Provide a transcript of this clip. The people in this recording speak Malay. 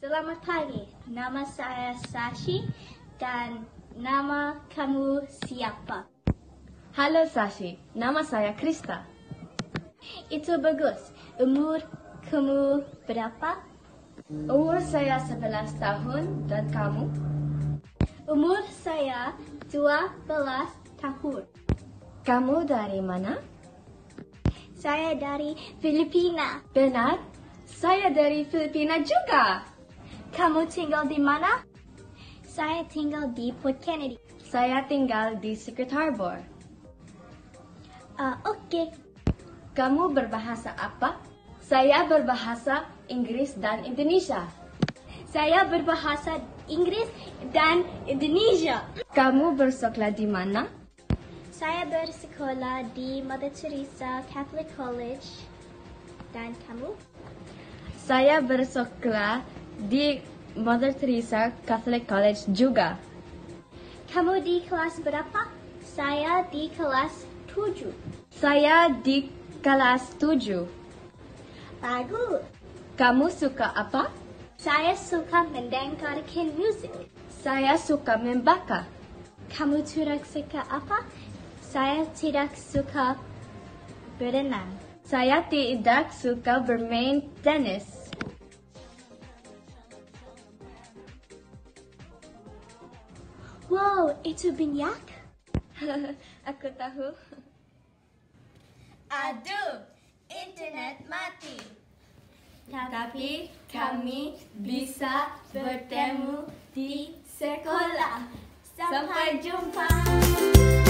Selamat pagi, nama saya Sashi dan nama kamu siapa? Halo Sashi, nama saya Krista. Itu bagus. Umur kamu berapa? Umur saya 11 tahun dan kamu? Umur saya 12 tahun. Kamu dari mana? Saya dari Filipina. Benar, saya dari Filipina juga. Kamu tinggal di mana? Saya tinggal di Port Kennedy. Saya tinggal di Secret Harbor. Oke. Kamu berbahasa apa? Saya berbahasa Inggris dan Indonesia. Saya berbahasa Inggris dan Indonesia. Kamu bersekolah di mana? Saya bersekolah di Mother Teresa Catholic College. Dan kamu? Saya bersekolah di Mother Teresa Catholic College juga. Kamu di kelas berapa? Saya di kelas 7. Saya di kelas 7. Bagus. Kamu suka apa? Saya suka mendengarkan musik. Saya suka membaca. Kamu tidak suka apa? Saya tidak suka berenang. Saya tidak suka bermain tenis. Wow, itu minyak? Aku tahu. Aduh, internet mati. Tapi kami bisa bertemu di sekolah. Sampai jumpa.